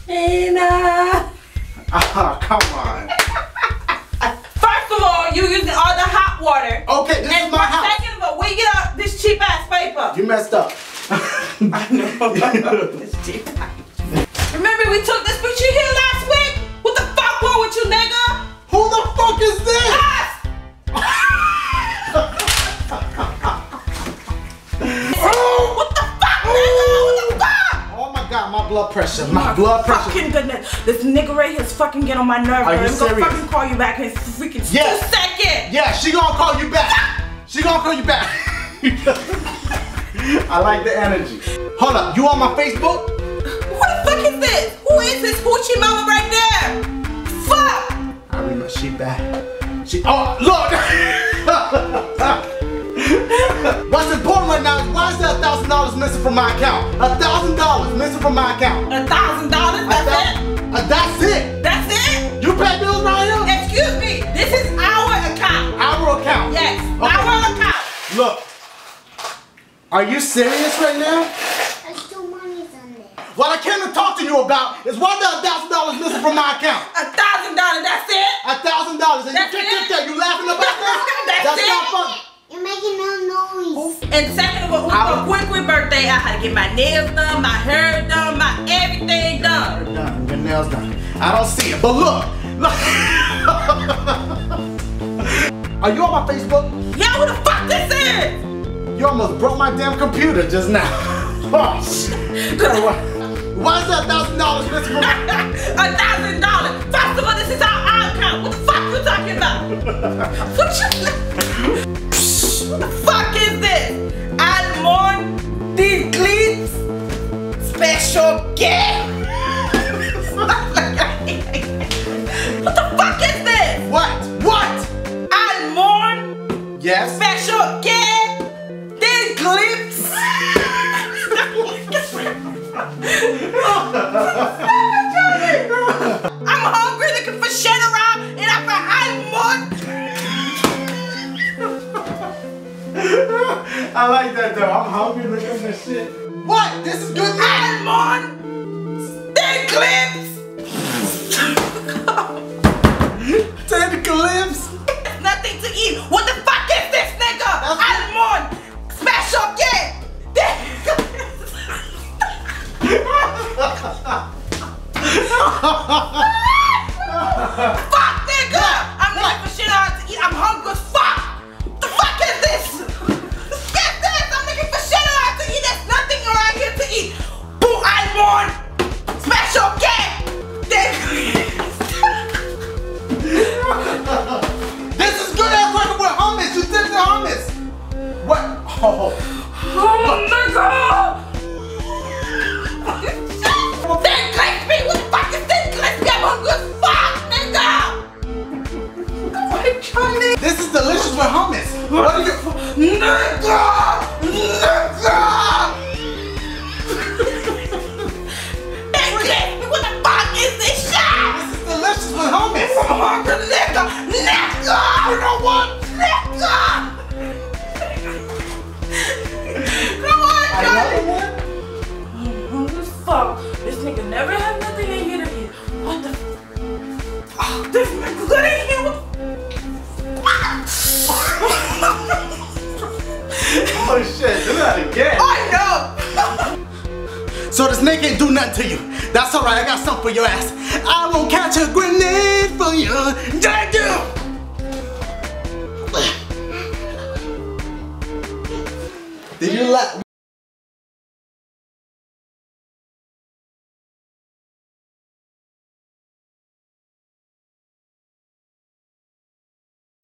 Tina. Ah, come on. First of all, you using all the hot water. Okay, this is my house. Second of all, where you get out this cheap ass paper? You messed up. I know. This cheap ass. Remember we took this picture here last week? What the fuck wrong with you, nigga? Who the fuck is this? Us! What the fuck, nigga? What the fuck? Oh my god, my blood pressure. My blood pressure. Fucking goodness. This nigga right here is fucking getting on my nerves. Are you I'm gonna serious? fucking call you back in freaking Yes. 2 seconds. Yeah, she gonna call you back. She gonna call you back. I like the energy. Hold up, you on my Facebook? Who the fuck is this? Who is this hoochie mama right there? Fuck! I remember she back. She. Oh, look! What's important right now is why is there $1,000 missing from my account? $1,000 missing from my account. $1,000? That's it? That's it. That's it? You pay bills right here? Excuse me. This is our account. Our account. Yes, Okay. our account. Look. Are you serious right now? There's still money on there. What I came to talk to you about is why there $1,000 missing from my account. $1,000, that's it? $1,000 and That's you it? you laughing about this? That's it? not funny. You're making no noise. And second of all, for a quick birthday, I had to get my nails done, my hair done, my everything done. Done. Your nails done. I don't see it, but look. Are you on my Facebook? Yeah, who the fuck this is? You almost broke my damn computer just now. Oh shit. Why is that $1,000 missing from my $1,000. First of all, this is our account. What the fuck you talking about? What the fuck is this? Almond Decleats Special Gift. What the fuck is this? What? Almond Yes? Special Gift Decleats. I'm hungry looking for shit around and I found almond. I like that though. I'm hungry looking at this shit. What? This is good news. Almond Declips. 10 clips. There's nothing to eat. What the fuck is this, nigga? Almond Special Gift. Fuck, nigga! I'm looking for shit out to eat. I'm hungry as fuck. What the fuck is this? Get this! I'm looking for shit out to eat. There's nothing around here to eat. Boo almond special gift. This is good ass burger with hummus. You did the hummus. What? Oh, nigga! Then click me! What the fuck is this? Click me! I'm hungry as fuck, nigga! What Johnny? this is delicious with hummus. What are you? Nigga! Then click me! What the fuck is this shit? This is delicious with hummus. I'm hungry, nigga! Nigga! You know what? Nigga! Come on, Johnny! Another one? I'm hungry as fuck. This nigga never had nothing in here to eat. What the fuck? This nigga good in here. Oh shit, do that again. I know. So the snake ain't do nothing to you. That's alright, I got something for your ass. I won't catch a grenade for you. Drag you! Did you laugh?